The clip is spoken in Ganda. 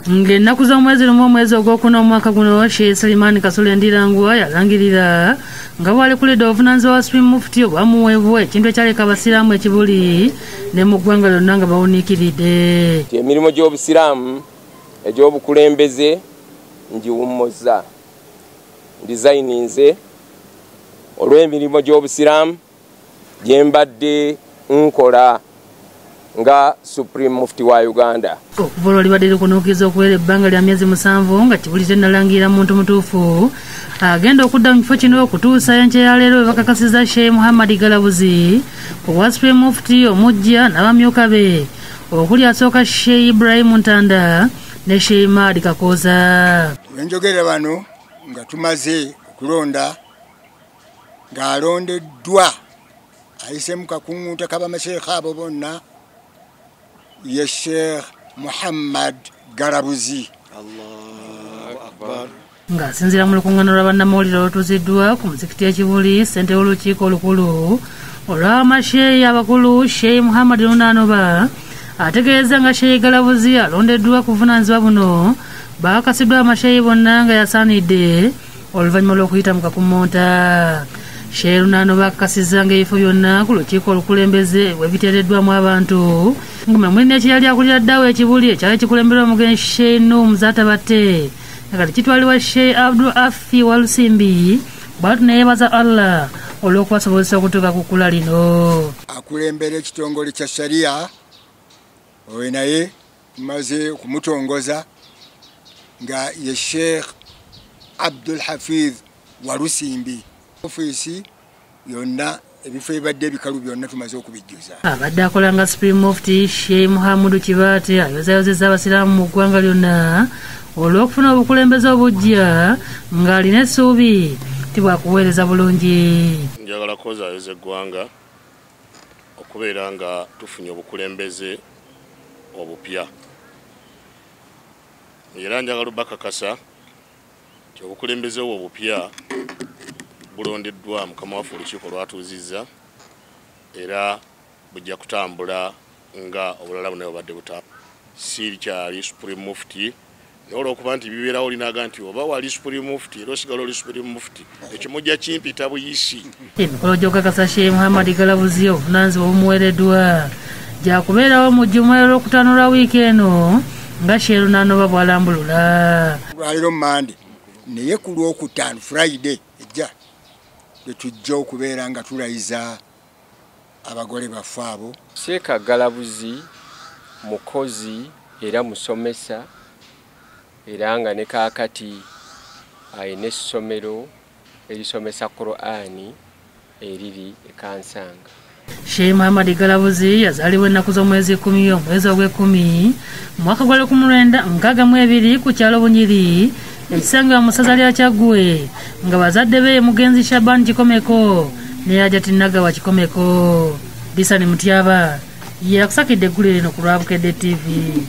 Ng'ennaku z'omwezi lumu omwezi ogwokuna omwaka guno Sheikh Suleiman Kasule Ndiranguwa yalangirira nga bw'alekulidde obuvunaanyizibwa bwa Supreme Mufti obwamuweebwa ekintu ekyaleka abasiraamu ekibuli ne mu ggwanga lyonna nga bawuniikiridde. Emirimu gy'obusiraamu egy'obukulembeze ngiwummuzza ndizayininze olw'emirimu gy'obusiraamu gye mbadde nkola nga Supreme Mufti wa Uganda. Okuva olwo libadde likunuukiriza okuwera ebbanga lya myezi 7 nga Kibuli tennalangira muntu mutuufu agenda okudda mu kifo kino okutuusa enkya ya leero bakakasiza Sheikh Muhammad Galabuzi obwa Supreme Mufti omujja n'abamyuka be okuli asooka Sheikh Ibrahim Ntanda ne Sheikh Mahdi Kakooza. Enjogera bano nga tumaze okulonda ng'alondeddwa ayise mu kakunguta k'abamasheekha abo bonna ye Sheikh Muhammad Galabuzi. Allahu Akbar. Ng'asinziira mu lukuŋŋaana lwa bannamawulire olutuuziddwa ku muzikiti ya Kibuli ssentebe w'olukiiko olukulu olw'amasheeyi abakulu Sheikh Muhammad Lunanoba ategeeza nga Sheikh Galabuzi alondeddwa ku buvunaanyizibwa buno baakasiddwa amasheeyi bonna nga yasaanidde oluvannyuma lw'okuyita mu kakumonta. Sheikh Lunanoba akakasizza ng'ebifo byonna ku lukiiko olukulembeze webiteereddwamu abantu nga mulina ekiyali akulira ddawo ekibuli ekyali kikulemberwa omugenzi Sheikh Nuhu Zatabatte nga kati kitwalibwa Sheikh Abdul Afi Walusimbi bwatu neyeebaza Allah olw'okubasobozesa okutuuka ku kkula lino. Akulembera ekitongole kya sharia oyo naye tumaze okumutongoza nga ye Sheikh Abdul Hafiz Walusimbi. Ofiisi yonna ebifo ebadde ebikalu byonna tumaze okubijjuza. Abadde akola nga Supreme Mufti Sheikh Muhammadu Kibaate ayozayozezza abasiraamu mu ggwanga lyonna olw'okufuna obukulembeze obujja ng'alina essuubi tibwakuweereza bulungi. Njagala kwozayoza eggwanga okubeera nga tufunye obukulembeze obupya era njagala bakakasa nti obukulembeze obwo obupya bulondeddwa mukama waffe olukiiko lwatuuzizza era bujja kutambula nga obulala bonna bubadde butambula. Si kyali Supreme Mufti olw'okuba nti bibeerawo olinaga nti oba wali Supreme Mufti era osigala oli Supreme Mufti ekyo mujja kimpita buyisi. Emikolo gy'okukakasa Sheikh Muhammad Galabuzi obuvunaanyizibwa obumuweereddwa gyakubeerawo mu Jjuma olw'okutaano lwa wiiki eno nga Sheikh Lunanoba bw'alambulula. Lwaliro Mande naye ku Lwokutaano Friday ejja tujja okubeera nga tulayiza abagole baffe abo. Sheikh Galabuzi mukozi era musomesa era nga ne kaakati ayina essomero erisomesa Qur'ani eriri e Kansanga. Sheikh Muhammad Galabuzi yazaalibwa ennaku z'omwezi 10 omwezi ogw'ekumi mwaka gwa 1962 ku kyalo Bunyiri ekisangibwa mu ssaza lya Kyaggwe nga bazadde be mugenzi Shaban Kikomeko ne Hajati Nagawa Kikomeko. Disani Mutyaba yakusakidde eggulire lino ku Lwabukedde TV.